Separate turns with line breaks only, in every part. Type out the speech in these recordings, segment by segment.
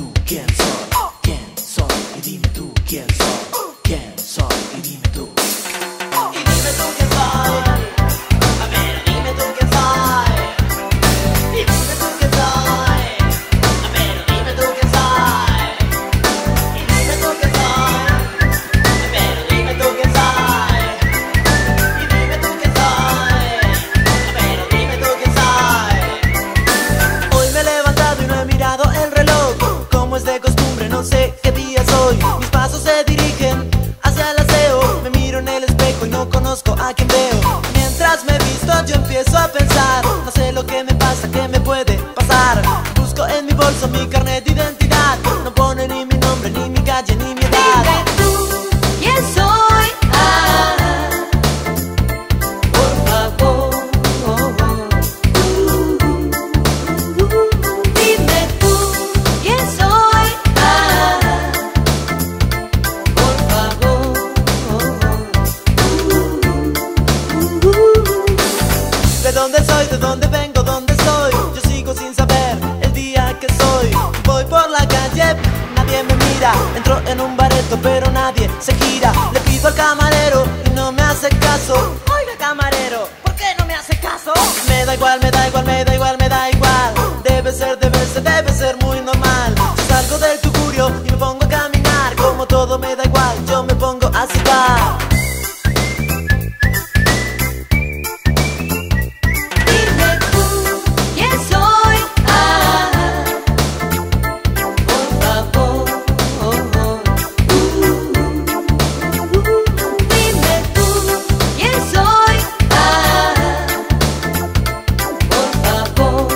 tú quién soy, y dime tú quién soy, y dime tú.
Y dime tú quién soy, a ver, dime tú quién soy. Y dime tú quién soy, a ver, dime tú quién soy. Y dime tú quién soy, a ver, dime tú quién soy. Y dime tú quién soy, a ver, dime tú quién soy. Hoy me he levantado y no he mirado el reloj, como es de costumbre, no sé qué día soy. Mis pasos se dirigen hacia el aseo, me miro en el espejo y no conozco a quien veo. Mientras me visto yo empiezo a pensar, no sé lo que me pasa, qué me puede pasar. Busco en mi bolso mi carnet de identidad, no pone ni mi nombre, ni mi calle, ni mi edad.
Dime tú quién soy, por favor. Dime tú quién soy, por favor.
¿De dónde soy? ¿De dónde vengo? ¿Dónde estoy? Yo sigo sin saber el día que soy. Voy por la calle, nadie me mira. Entro en un bareto pero nadie se gira. Le pido al camarero y no me hace caso. Oiga camarero, ¿por qué no me hace caso? Me da igual, me da igual, me da igual, me da igual. Debe ser muy normal. Yo salgo del tugurio y me pongo a caminar. Como todo me da igual, yo me pongo a silbar.
Dime tú quién soy, por favor. Dime tú quién soy, por favor.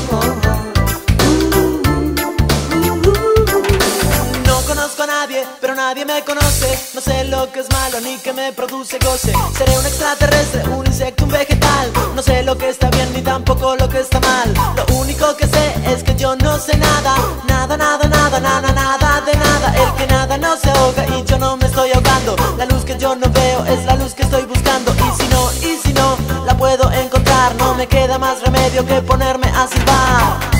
No conozco a nadie, pero nadie me conoce. No sé lo que es malo ni que me produce goce. Seré un extraterrestre, un insecto, un vegetal. No sé lo que está bien ni tampoco lo que está mal. Lo único que sé es que yo no sé nada. Nada, nada, nada, nada, nada de nada. El que nada no se ahoga y yo no me estoy ahogando. La luz que yo no veo es la luz que estoy buscando. Y si no la puedo encontrar, no me queda más remedio que ponerme a silbar.